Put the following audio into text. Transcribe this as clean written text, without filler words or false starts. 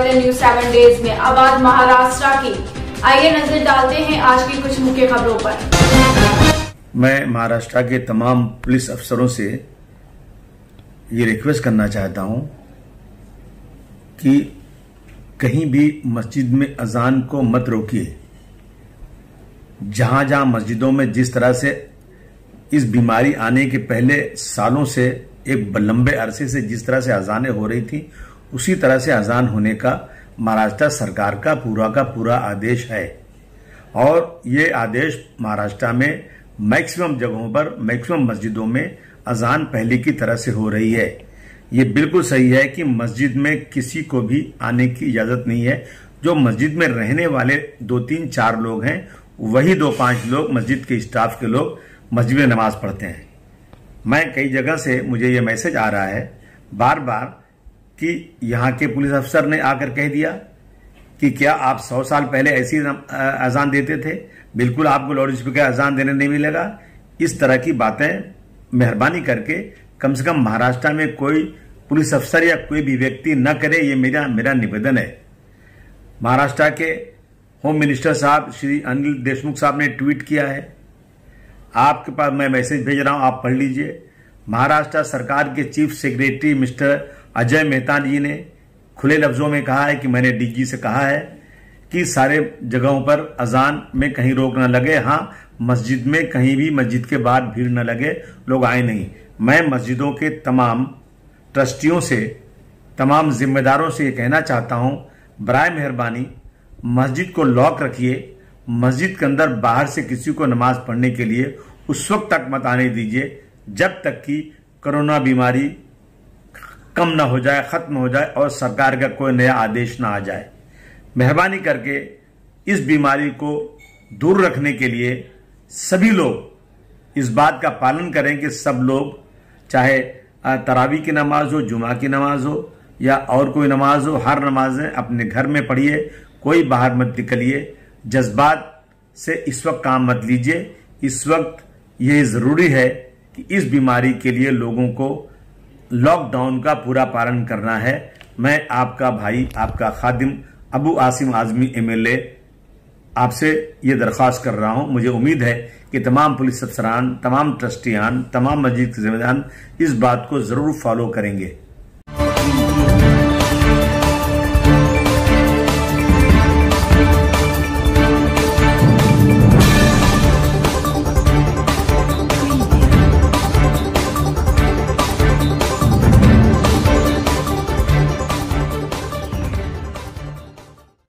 वाले news 7 days में आबाद महाराष्ट्र की। आइए नजर डालते हैं आज की कुछ मुख्य खबरों पर। मैं महाराष्ट्र के तमाम पुलिस अफसरों से ये रिक्वेस्ट करना चाहता हूं कि कहीं भी मस्जिद में अजान को मत रोकिए। जहां जहां मस्जिदों में जिस तरह से इस बीमारी आने के पहले सालों से एक लंबे अरसे से जिस तरह से अजानें हो रही थी, उसी तरह से अजान होने का महाराष्ट्र सरकार का पूरा आदेश है। और ये आदेश महाराष्ट्र में मैक्सिमम जगहों पर, मैक्सिमम मस्जिदों में अजान पहले की तरह से हो रही है। ये बिल्कुल सही है कि मस्जिद में किसी को भी आने की इजाजत नहीं है। जो मस्जिद में रहने वाले 2, 3, 4 लोग हैं, वही 2, 5 लोग मस्जिद के स्टाफ के लोग मस्जिद में नमाज पढ़ते हैं। मैं कई जगह से मुझे ये मैसेज आ रहा है बार बार कि यहाँ के पुलिस अफसर ने आकर कह दिया कि क्या आप 100 साल पहले ऐसी अजान देते थे, बिल्कुल आपको लाउड स्पीकर अजान देने नहीं मिलेगा। इस तरह की बातें मेहरबानी करके कम से कम महाराष्ट्र में कोई पुलिस अफसर या कोई भी व्यक्ति न करे, ये मेरा निवेदन है। महाराष्ट्र के होम मिनिस्टर साहब श्री अनिल देशमुख साहब ने ट्वीट किया है, आपके पास मैं मैसेज भेज रहा हूं, आप पढ़ लीजिए। महाराष्ट्र सरकार के chief secretary Mister Ajay Mehta ji ने खुले लफ्जों में कहा है कि मैंने डीजी से कहा है कि सारे जगहों पर अजान में कहीं रोक न लगे। हाँ, मस्जिद में कहीं भी मस्जिद के बाहर भीड़ न लगे, लोग आए नहीं। मैं मस्जिदों के तमाम ट्रस्टियों से, तमाम जिम्मेदारों से ये कहना चाहता हूं, बराए मेहरबानी मस्जिद को लॉक रखिए। मस्जिद के अंदर बाहर से किसी को नमाज पढ़ने के लिए उस वक्त तक मत आने दीजिए जब तक कि कोरोना बीमारी कम ना हो जाए, खत्म हो जाए और सरकार का कोई नया आदेश ना आ जाए। मेहरबानी करके इस बीमारी को दूर रखने के लिए सभी लोग इस बात का पालन करें कि सब लोग, चाहे तरावी की नमाज हो, जुमा की नमाज हो या और कोई नमाज हो, हर नमाजें अपने घर में पढ़िए, कोई बाहर मत निकलिए। जज्बात से इस वक्त काम मत लीजिए। इस वक्त ये जरूरी है कि इस बीमारी के लिए लोगों को लॉकडाउन का पूरा पालन करना है। मैं आपका भाई, आपका खादिम अबू आसिम आजमी एमएलए आपसे ये दरख्वास्त कर रहा हूं। मुझे उम्मीद है कि तमाम पुलिस अफसरान, तमाम ट्रस्टियान, तमाम मस्जिद के जिम्मेदार इस बात को जरूर फॉलो करेंगे।